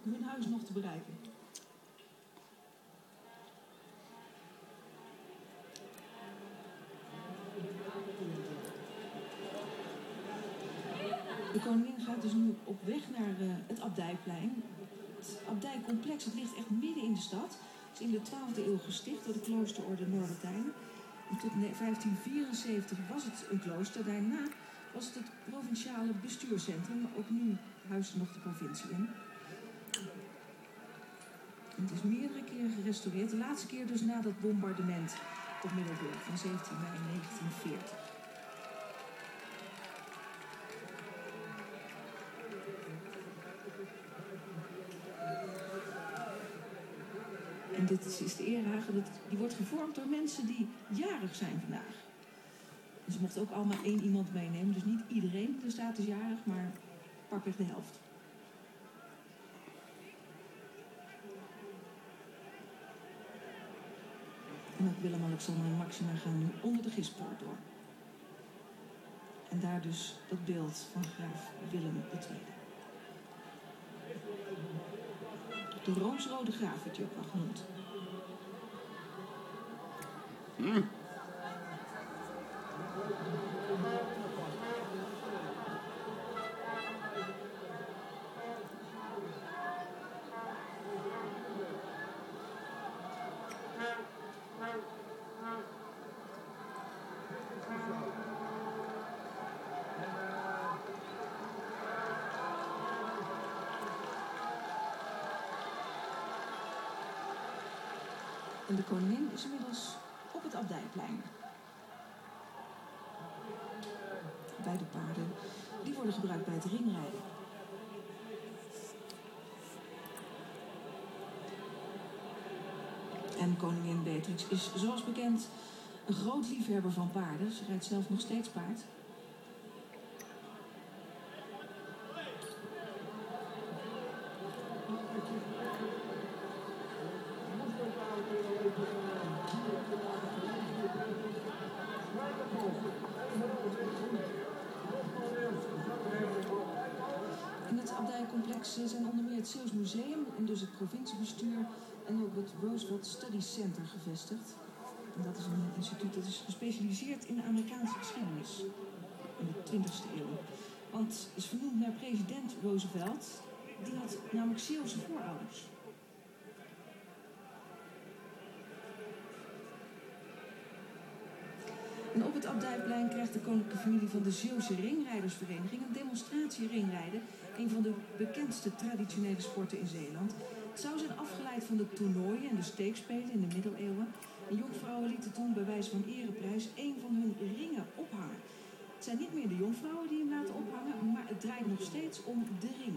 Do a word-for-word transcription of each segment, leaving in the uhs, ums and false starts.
hun huis nog te bereiken. De koningin gaat dus nu op weg naar uh, het Abdijplein. Het Abdijcomplex, het ligt echt midden in de stad. Het is in de twaalfde eeuw gesticht door de kloosterorde Norbertijnen. En tot vijftien vierenzeventig was het een klooster. Daarna was het het provinciale bestuurscentrum. Maar ook nu huist er nog de provincie in. En het is meerdere keren gerestaureerd. De laatste keer dus na dat bombardement op Middelburg van zeventien mei negentien veertig. En dit is de Erehagen, die wordt gevormd door mensen die jarig zijn vandaag. En ze mochten ook allemaal één iemand meenemen, dus niet iedereen de staat is jarig, maar pakweg de helft. En ook Willem, Alexander en Maxima gaan nu onder de Gispoort door. En daar dus dat beeld van graaf Willem de Tweede. De roosrode graaf werd hij ook wel genoemd. Mm. En de koningin is inmiddels op het Abdijplein. Beide paarden die worden gebruikt bij het ringrijden. En koningin Beatrix is zoals bekend een groot liefhebber van paarden. Ze rijdt zelf nog steeds paard. In het Abdijcomplex zijn onder meer het Zeeuws Museum en dus het provinciebestuur en ook het Roosevelt Studies Center gevestigd. En dat is een instituut dat is gespecialiseerd in de Amerikaanse geschiedenis in de twintigste eeuw. Want het is vernoemd naar president Roosevelt, die had namelijk Zeeuwse voorouders. En op het Abdijplein krijgt de koninklijke familie van de Zeeuwse Ringrijdersvereniging een demonstratie ringrijden. Een van de bekendste traditionele sporten in Zeeland. Het zou zijn afgeleid van de toernooien en de steekspelen in de middeleeuwen. En jonkvrouwen lieten toen bij wijze van ereprijs een van hun ringen ophangen. Het zijn niet meer de jonkvrouwen die hem laten ophangen, maar het draait nog steeds om de ring.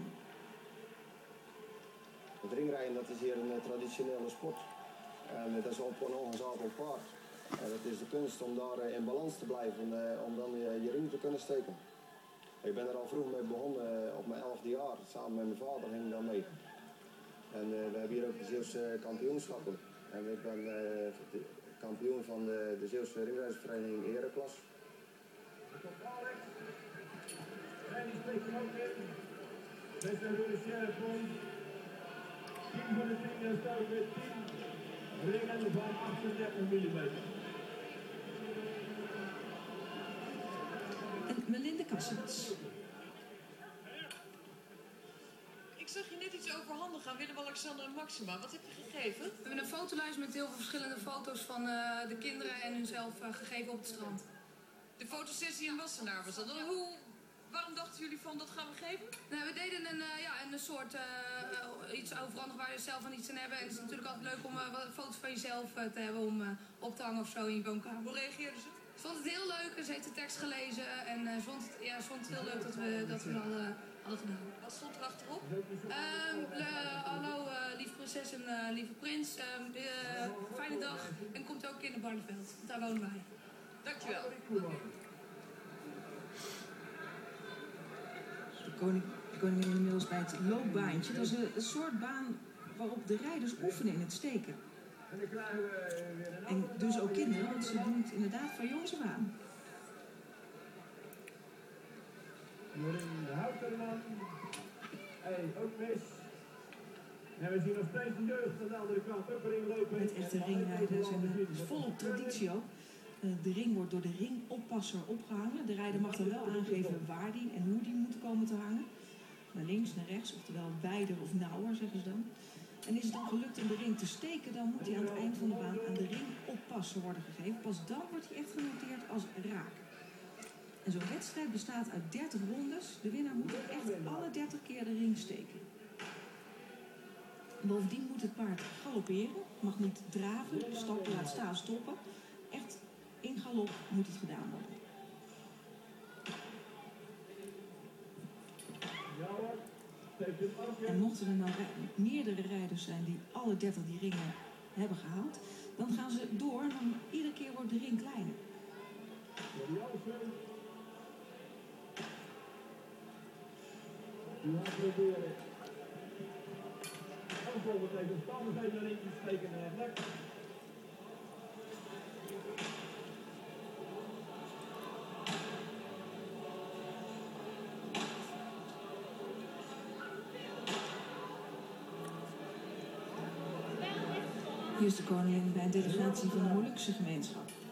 Het ringrijden, dat is hier een traditionele sport. En dat is op een ongezadeld paard. En het is de kunst om daar in balans te blijven, om dan je ring te kunnen steken. Ik ben er al vroeg mee begonnen, op mijn elfde jaar. Samen met mijn vader ging ik daar mee. En uh, we hebben hier ook de Zeeuwse kampioenschappen. En ik ben uh, de kampioen van de, de Zeeuwse ringrijdersvereniging Ereklas. En die spreekt hem ook in. Best wel door de sheriff van. tien van de vingers staat met tien ringen van achtendertig millimeter. En Melinde Kassemets. Ik zag je net iets overhandigen aan Willem, Alexander en Maxima. Wat heb je gegeven? We hebben een fotolijst met heel veel verschillende foto's van uh, de kinderen en hunzelf uh, gegeven op het strand. De fotosessie in Wassenaar was dat. Hoe, waarom dachten jullie van dat gaan we geven? Nou, we deden een, uh, ja, een soort uh, iets overhandig waar je zelf van iets aan hebben. En het is natuurlijk altijd leuk om uh, wat foto's van jezelf uh, te hebben om uh, op te hangen of zo in je woonkamer. Hoe reageerden ze? Ze vond het heel leuk en ze heeft de tekst gelezen en uh, ze, vond het, ja, ze vond het heel leuk dat we dat we al uh, hadden gedaan. Wat stond er achterop? Um, uh, hallo uh, lieve prinses en uh, lieve prins, um, uh, fijne dag en komt ook in de Barneveld, want daar wonen wij. Dankjewel. De, koning, de koningin inmiddels bij het loopbaantje. Dat is een, een soort baan waarop de rijders oefenen in het steken. En dus ook kinderen, want ze doen het inderdaad van jongs af aan. Jorien Houterman. Hey, ook mis. En we zien nog steeds de jeugd aan de andere kant ook erin lopen. Met echte ringrijden zijn we volop traditie ook. Uh, de ring wordt door de ringoppasser opgehangen. De rijder mag dan wel aangeven waar die en hoe die moet komen te hangen. Naar links, naar rechts, oftewel wijder of nauwer, zeggen ze dan. En is het dan gelukt om de ring te steken, dan moet hij aan het eind van de baan aan de ringoppasser worden gegeven. Pas dan wordt hij echt genoteerd als raak. En zo'n wedstrijd bestaat uit dertig rondes. De winnaar moet echt alle dertig keer de ring steken. Bovendien moet het paard galopperen, mag niet draven, stappen, laat staan, stoppen. Echt in galop moet het gedaan worden. En mochten er nou meerdere rijders zijn die alle dertig die ringen hebben gehaald, dan gaan ze door en dan iedere keer wordt de ring kleiner. Die gaat proberen. Ook bijvoorbeeld even Stammers even een ringje steken en het lek. Hier is de koningin bij een delegatie van de Molukse gemeenschap.